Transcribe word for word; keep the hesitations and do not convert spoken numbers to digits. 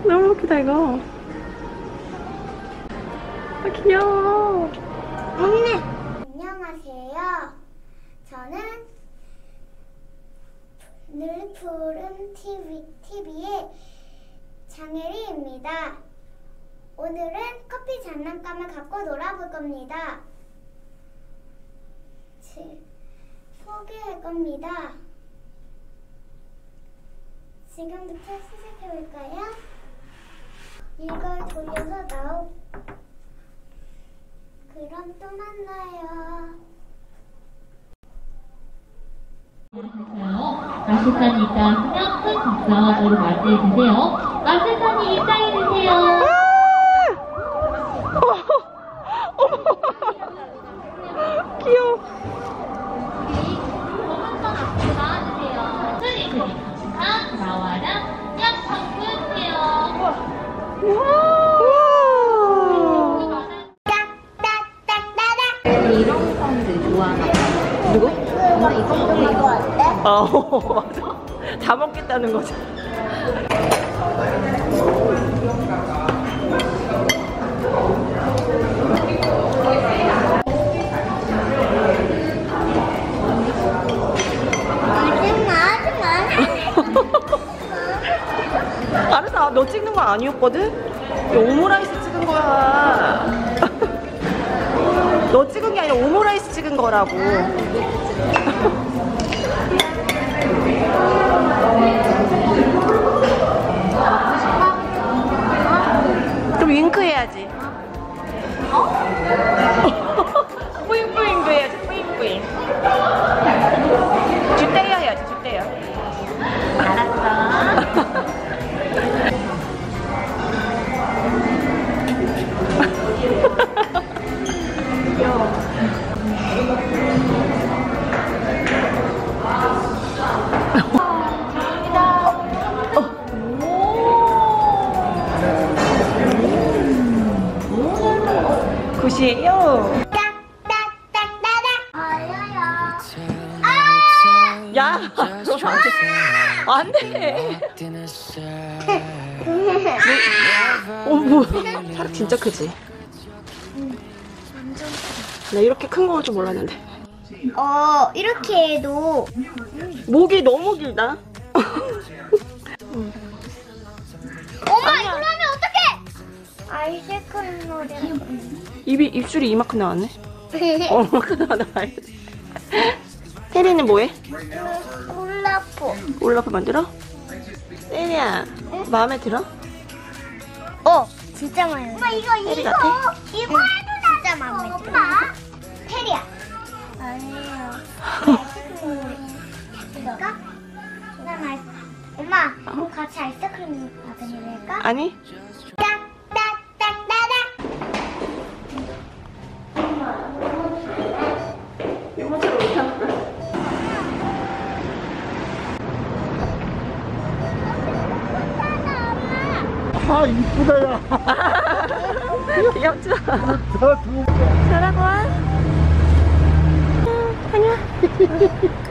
너무 웃기다 이거. 아 귀여워. 언니네. 안녕하세요. 저는 늘 푸른 티비, 티비의 장혜리입니다. 오늘은 커피 장난감을 갖고 놀아볼 겁니다. 지, 소개할 겁니다. 지금부터 시작해볼까요? 이걸 돌려서 나오. 그럼 또 만나요. 마시사님 입장하시면 큰 박수로 맞이해주세요. 마시사님 입장해주세요. 귀여워. 한번 앞으로 나와주세요. 트리 트리 한 나와라 약성분해요. 이런 사람들 좋아하나? 누구? 엄마 이거 먹어 어때? 어 맞아. 다 먹겠다는 거지. 알았어. 너 찍는 거 아니었거든? 이거 오므라이스 찍은 거야. 너 찍은 게 아니라 오므라이스 찍은 거라고. 좀 윙크 해야지. 어? 뿌잉뿌잉도 해야지. 뿌잉뿌잉. 주대야 해야지. 주대야. 알았어. 굿이에요. 야, 안 돼. 어, 뭐, 살이 진짜 크지? 나 이렇게 큰 거 올 줄 몰랐는데. 어, 이렇게 해도 목이 너무 길다. 응. 엄마 아니야. 이러면 어떡해? 아이스크림 노래. 입이 입술이 이만큼 나왔네. 어, 이만큼 나와야 돼. 혜리는 뭐해? 올라프. 올라프 만들어? 혜리야, 마음에 들어? 어, 진짜 마음에 들어. 엄마 이거 혜리 이거 같아? 이거 응. 해도 진짜 마음에 들어. 엄마. 혜리야. 아니에요. 그럴까? 난 아이스. 엄마, 어? 같이 아이스크림 받으실까? 아니? 아 이쁘다 야. 귀엽죠? 잘하고 와. 안녕.